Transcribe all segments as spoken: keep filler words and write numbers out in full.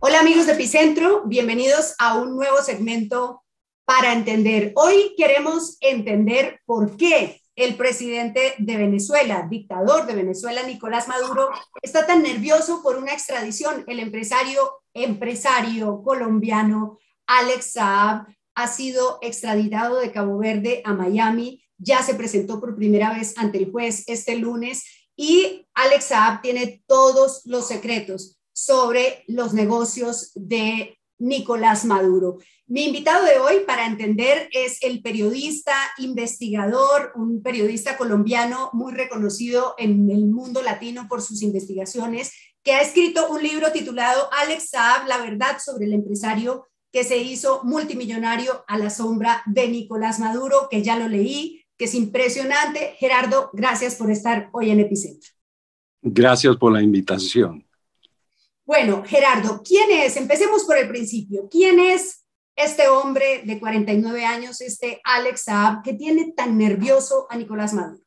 Hola amigos de Epicentro, bienvenidos a un nuevo segmento para entender. Hoy queremos entender por qué el presidente de Venezuela, dictador de Venezuela, Nicolás Maduro, está tan nervioso por una extradición. El empresario, empresario colombiano Alex Saab ha sido extraditado de Cabo Verde a Miami, ya se presentó por primera vez ante el juez este lunes y Alex Saab tiene todos los secretos sobre los negocios de Nicolás Maduro. Mi invitado de hoy para entender es el periodista, investigador, un periodista colombiano muy reconocido en el mundo latino por sus investigaciones, que ha escrito un libro titulado Alex Saab, la verdad sobre el empresario que se hizo multimillonario a la sombra de Nicolás Maduro, que ya lo leí, que es impresionante. Gerardo, gracias por estar hoy en Epicentro. Gracias por la invitación. Bueno, Gerardo, ¿quién es? Empecemos por el principio. ¿Quién es este hombre de cuarenta y nueve años, este Alex Saab, que tiene tan nervioso a Nicolás Maduro?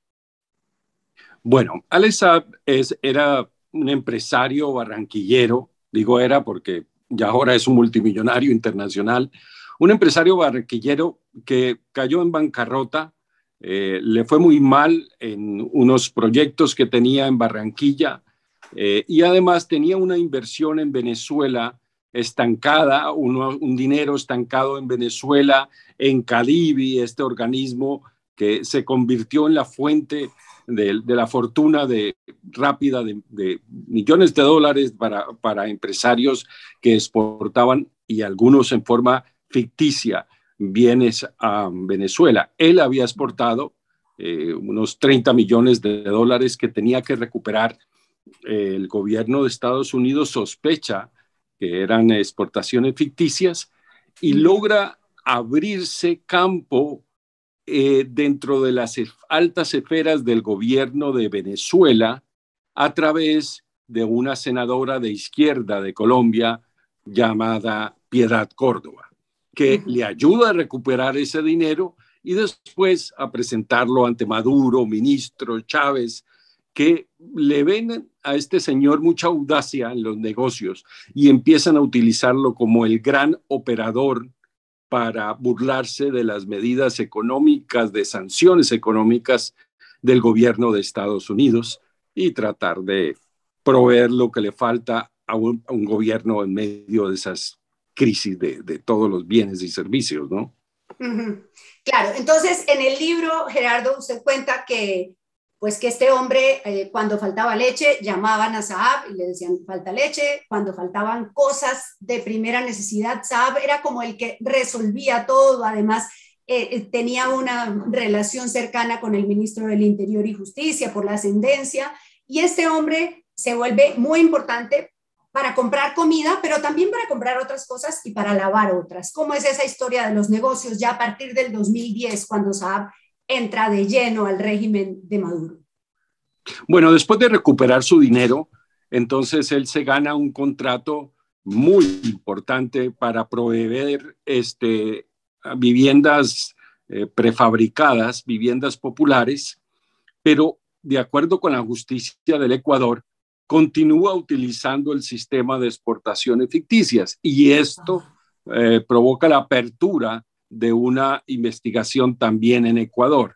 Bueno, Alex Saab es, era un empresario barranquillero, digo era porque ya ahora es un multimillonario internacional, un empresario barranquillero que cayó en bancarrota, eh, le fue muy mal en unos proyectos que tenía en Barranquilla, Eh, y además tenía una inversión en Venezuela estancada, uno, un dinero estancado en Venezuela, en Cadivi, este organismo que se convirtió en la fuente de, de la fortuna de, rápida de, de millones de dólares para, para empresarios que exportaban y algunos en forma ficticia bienes a Venezuela. Él había exportado eh, unos treinta millones de dólares que tenía que recuperar. El gobierno de Estados Unidos sospecha que eran exportaciones ficticias y logra abrirse campo eh, dentro de las altas esferas del gobierno de Venezuela a través de una senadora de izquierda de Colombia llamada Piedad Córdoba, que uh-huh. le ayuda a recuperar ese dinero y después a presentarlo ante Maduro, ministro Chávez, que le ven a este señor mucha audacia en los negocios y empiezan a utilizarlo como el gran operador para burlarse de las medidas económicas, de sanciones económicas del gobierno de Estados Unidos y tratar de proveer lo que le falta a un, a un gobierno en medio de esas crisis de, de todos los bienes y servicios, ¿no? Uh-huh. Claro, entonces en el libro, Gerardo, usted cuenta que pues que este hombre, eh, cuando faltaba leche, llamaban a Saab y le decían, falta leche. Cuando faltaban cosas de primera necesidad, Saab era como el que resolvía todo. Además, eh, tenía una relación cercana con el ministro del Interior y Justicia por la ascendencia. Y este hombre se vuelve muy importante para comprar comida, pero también para comprar otras cosas y para lavar otras. ¿Cómo es esa historia de los negocios ya a partir del dos mil diez, cuando Saab entra de lleno al régimen de Maduro? Bueno, después de recuperar su dinero, entonces él se gana un contrato muy importante para proveer este, viviendas eh, prefabricadas, viviendas populares, pero de acuerdo con la justicia del Ecuador, continúa utilizando el sistema de exportaciones ficticias y esto eh, provoca la apertura de una investigación también en Ecuador.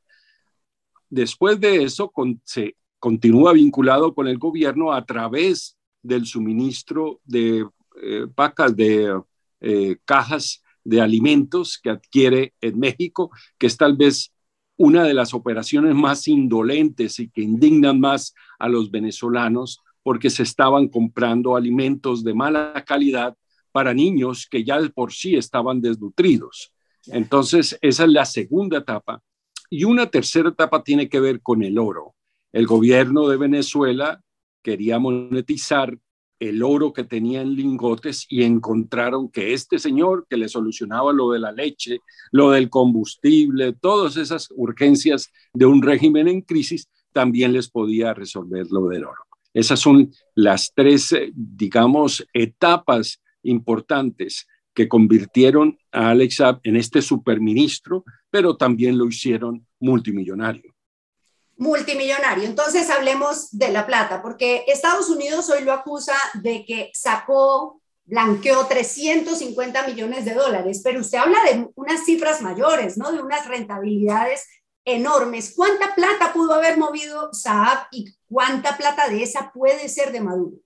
Después de eso, con, se continúa vinculado con el gobierno a través del suministro de eh, pacas, de eh, cajas de alimentos que adquiere en México, que es tal vez una de las operaciones más indolentes y que indignan más a los venezolanos, porque se estaban comprando alimentos de mala calidad para niños que ya de por sí estaban desnutridos. Entonces, esa es la segunda etapa. Y una tercera etapa tiene que ver con el oro. El gobierno de Venezuela quería monetizar el oro que tenía en lingotes y encontraron que este señor que le solucionaba lo de la leche, lo del combustible, todas esas urgencias de un régimen en crisis, también les podía resolver lo del oro. Esas son las tres, digamos, etapas importantes que convirtieron a Alex Saab en este superministro, pero también lo hicieron multimillonario. Multimillonario. Entonces hablemos de la plata, porque Estados Unidos hoy lo acusa de que sacó blanqueó trescientos cincuenta millones de dólares, pero usted habla de unas cifras mayores, ¿no? De unas rentabilidades enormes. ¿Cuánta plata pudo haber movido Saab y cuánta plata de esa puede ser de Maduro?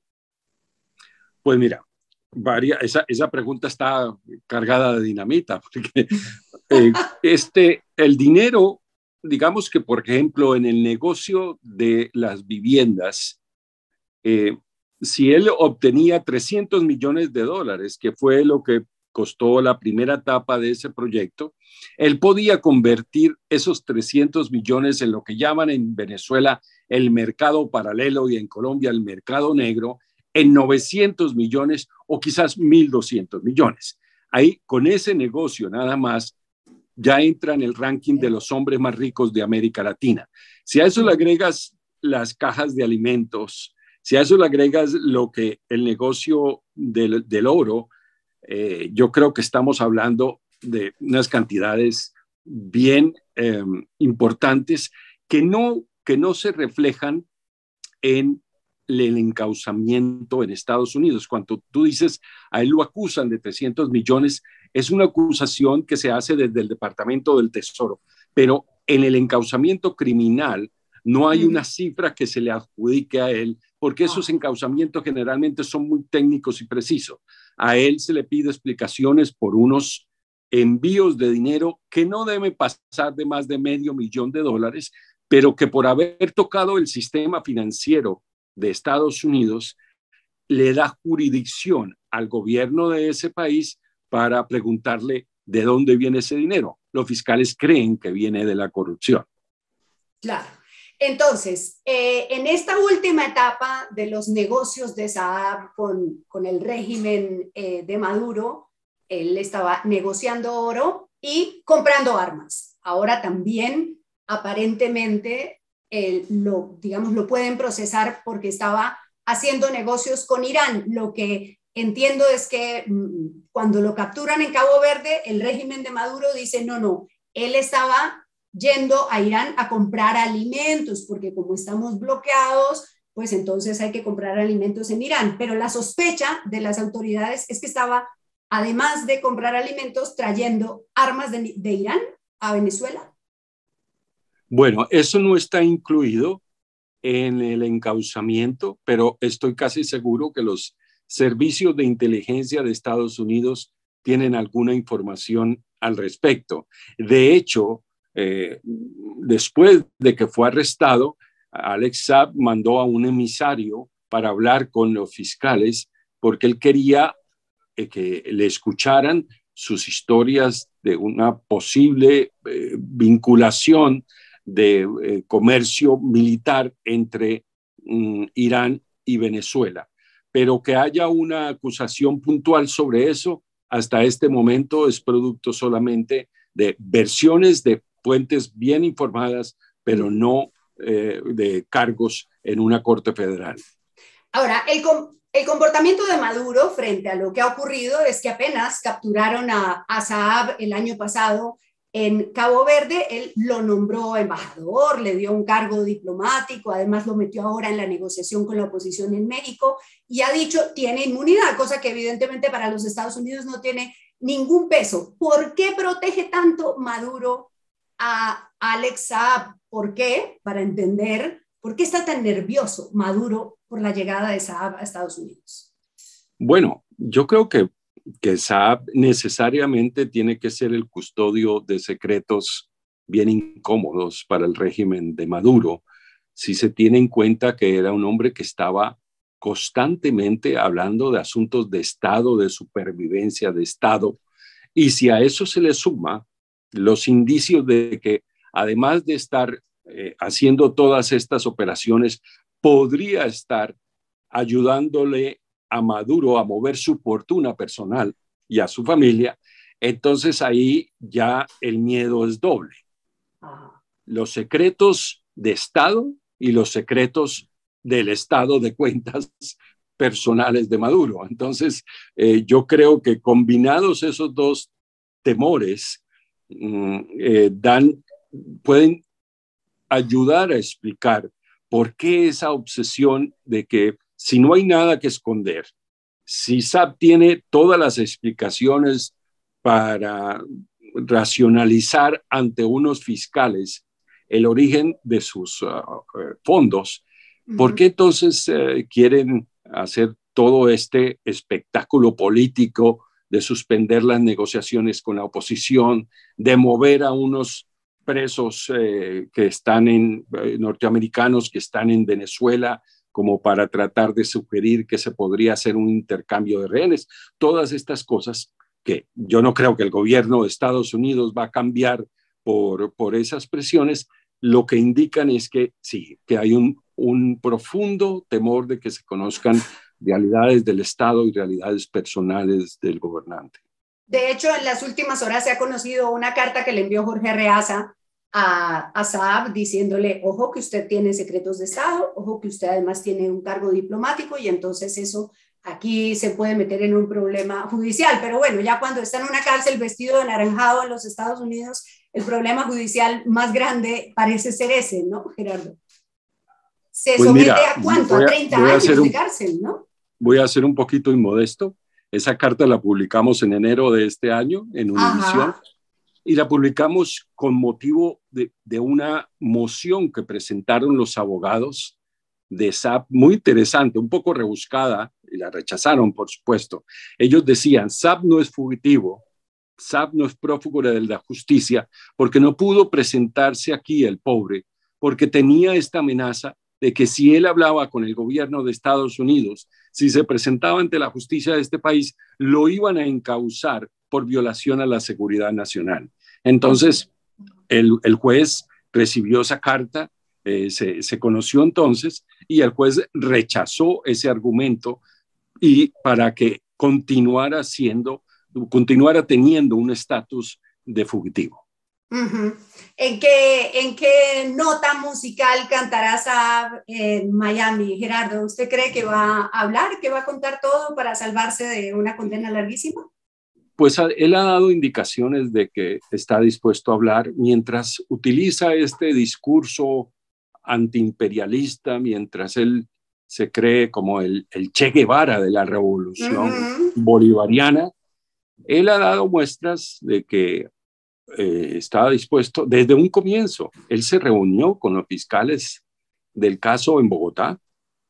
Pues mira, varia, esa, esa pregunta está cargada de dinamita, porque eh, este, el dinero, digamos que, por ejemplo, en el negocio de las viviendas, eh, si él obtenía trescientos millones de dólares, que fue lo que costó la primera etapa de ese proyecto, él podía convertir esos trescientos millones en lo que llaman en Venezuela el mercado paralelo y en Colombia el mercado negro, en novecientos millones o quizás mil doscientos millones. Ahí, con ese negocio nada más, ya entra en el ranking de los hombres más ricos de América Latina. Si a eso le agregas las cajas de alimentos, si a eso le agregas lo que el negocio del, del oro, eh, yo creo que estamos hablando de unas cantidades bien eh, importantes que no, que no se reflejan en el encauzamiento en Estados Unidos. Cuando tú dices, a él lo acusan de trescientos millones, es una acusación que se hace desde el Departamento del Tesoro, pero en el encauzamiento criminal no hay una cifra que se le adjudique a él, porque esos encauzamientos generalmente son muy técnicos y precisos. A él se le pide explicaciones por unos envíos de dinero que no deben pasar de más de medio millón de dólares, pero que por haber tocado el sistema financiero de Estados Unidos le da jurisdicción al gobierno de ese país para preguntarle de dónde viene ese dinero. Los fiscales creen que viene de la corrupción. Claro. Entonces, eh, en esta última etapa de los negocios de Saab con, con el régimen eh, de Maduro, él estaba negociando oro y comprando armas. Ahora también, aparentemente, eh, lo, digamos, lo pueden procesar porque estaba haciendo negocios con Irán. Lo que entiendo es que mmm, cuando lo capturan en Cabo Verde, el régimen de Maduro dice, no, no, él estaba yendo a Irán a comprar alimentos, porque como estamos bloqueados, pues entonces hay que comprar alimentos en Irán. Pero la sospecha de las autoridades es que estaba, además de comprar alimentos, trayendo armas de, de Irán a Venezuela. Bueno, eso no está incluido en el encauzamiento, pero estoy casi seguro que los servicios de inteligencia de Estados Unidos tienen alguna información al respecto. De hecho, eh, después de que fue arrestado, Alex Saab mandó a un emisario para hablar con los fiscales porque él quería eh, que le escucharan sus historias de una posible eh, vinculación de eh, comercio militar entre um, Irán y Venezuela. Pero que haya una acusación puntual sobre eso, hasta este momento es producto solamente de versiones de fuentes bien informadas, pero no eh, de cargos en una corte federal. Ahora, el, el comportamiento de Maduro frente a lo que ha ocurrido es que apenas capturaron a, a Saab el año pasado en Cabo Verde. Él lo nombró embajador, le dio un cargo diplomático, además lo metió ahora en la negociación con la oposición en México y ha dicho tiene inmunidad, cosa que evidentemente para los Estados Unidos no tiene ningún peso. ¿Por qué protege tanto Maduro a Alex Saab? ¿Por qué? Para entender por qué está tan nervioso Maduro por la llegada de Saab a Estados Unidos. Bueno, yo creo que que Saab necesariamente tiene que ser el custodio de secretos bien incómodos para el régimen de Maduro, si se tiene en cuenta que era un hombre que estaba constantemente hablando de asuntos de Estado, de supervivencia de Estado, y si a eso se le suma los indicios de que además de estar eh, haciendo todas estas operaciones, podría estar ayudándole a Maduro a mover su fortuna personal y a su familia, entonces ahí ya el miedo es doble. Los secretos de Estado y los secretos del estado de cuentas personales de Maduro. Entonces, eh, yo creo que combinados esos dos temores, mm, eh, dan, pueden ayudar a explicar por qué esa obsesión de que si no hay nada que esconder, Si S A P tiene todas las explicaciones para racionalizar ante unos fiscales el origen de sus uh, fondos, ¿por qué entonces uh, quieren hacer todo este espectáculo político de suspender las negociaciones con la oposición, de mover a unos presos eh, que están en, eh, norteamericanos que están en Venezuela, como para tratar de sugerir que se podría hacer un intercambio de rehenes? Todas estas cosas que yo no creo que el gobierno de Estados Unidos va a cambiar por, por esas presiones, lo que indican es que sí, que hay un, un profundo temor de que se conozcan realidades del Estado y realidades personales del gobernante. De hecho, en las últimas horas se ha conocido una carta que le envió Jorge Reaza a, a Saab diciéndole, ojo que usted tiene secretos de Estado, ojo que usted además tiene un cargo diplomático y entonces eso aquí se puede meter en un problema judicial. Pero bueno, ya cuando está en una cárcel vestido de anaranjado en los Estados Unidos, el problema judicial más grande parece ser ese, ¿no, Gerardo? Se pues somete mira, a cuánto, a, a treinta años un, de cárcel, ¿no? Voy a ser un poquito inmodesto. Esa carta la publicamos en enero de este año en Univisión. Ajá. Y la publicamos con motivo de, de una moción que presentaron los abogados de S A P, muy interesante, un poco rebuscada, y la rechazaron, por supuesto. Ellos decían, S A P no es fugitivo, S A P no es prófugo de la justicia, porque no pudo presentarse aquí el pobre, porque tenía esta amenaza de que si él hablaba con el gobierno de Estados Unidos, si se presentaba ante la justicia de este país, lo iban a encauzar por violación a la seguridad nacional. Entonces, el, el juez recibió esa carta, eh, se, se conoció entonces, y el juez rechazó ese argumento y para que continuara siendo, continuara teniendo un estatus de fugitivo. Uh-huh. ¿En qué, ¿En qué nota musical cantará Saab en Miami, Gerardo? ¿Usted cree que va a hablar, que va a contar todo para salvarse de una condena larguísima? Pues él ha dado indicaciones de que está dispuesto a hablar mientras utiliza este discurso antiimperialista, mientras él se cree como el, el Che Guevara de la revolución uh-huh. bolivariana. Él ha dado muestras de que eh, estaba dispuesto desde un comienzo. Él se reunió con los fiscales del caso en Bogotá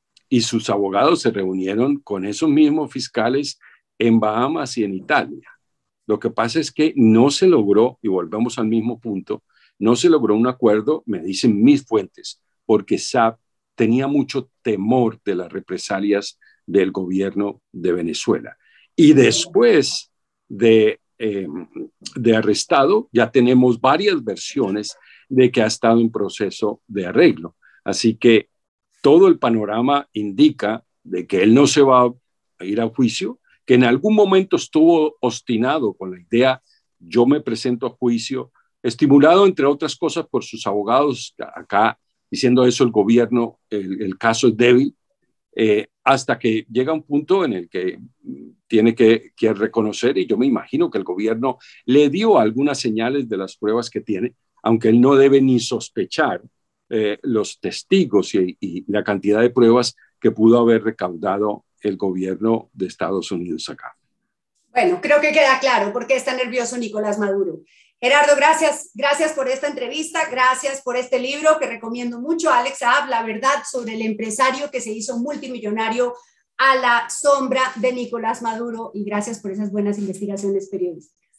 y sus abogados se reunieron con esos mismos fiscales en Bahamas y en Italia. Lo que pasa es que no se logró, y volvemos al mismo punto, no se logró un acuerdo, me dicen mis fuentes, porque S A P tenía mucho temor de las represalias del gobierno de Venezuela. Y después de, eh, de arrestado, ya tenemos varias versiones de que ha estado en proceso de arreglo. Así que todo el panorama indica de que él no se va a ir a juicio, que en algún momento estuvo obstinado con la idea, yo me presento a juicio, estimulado entre otras cosas por sus abogados acá, diciendo eso el gobierno, el, el caso es débil, eh, hasta que llega un punto en el que tiene que, que reconocer, y yo me imagino que el gobierno le dio algunas señales de las pruebas que tiene, aunque él no debe ni sospechar eh, los testigos y, y la cantidad de pruebas que pudo haber recaudado el gobierno de Estados Unidos acá. Bueno, creo que queda claro por qué está nervioso Nicolás Maduro. Gerardo, gracias, gracias por esta entrevista, gracias por este libro que recomiendo mucho, Alex Saab, La verdad sobre el empresario que se hizo multimillonario a la sombra de Nicolás Maduro, y gracias por esas buenas investigaciones periodísticas.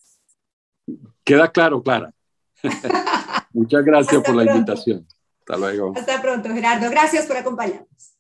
Queda claro, Clara. Muchas gracias por la invitación. Hasta luego. Hasta pronto, Gerardo. Gracias por acompañarnos.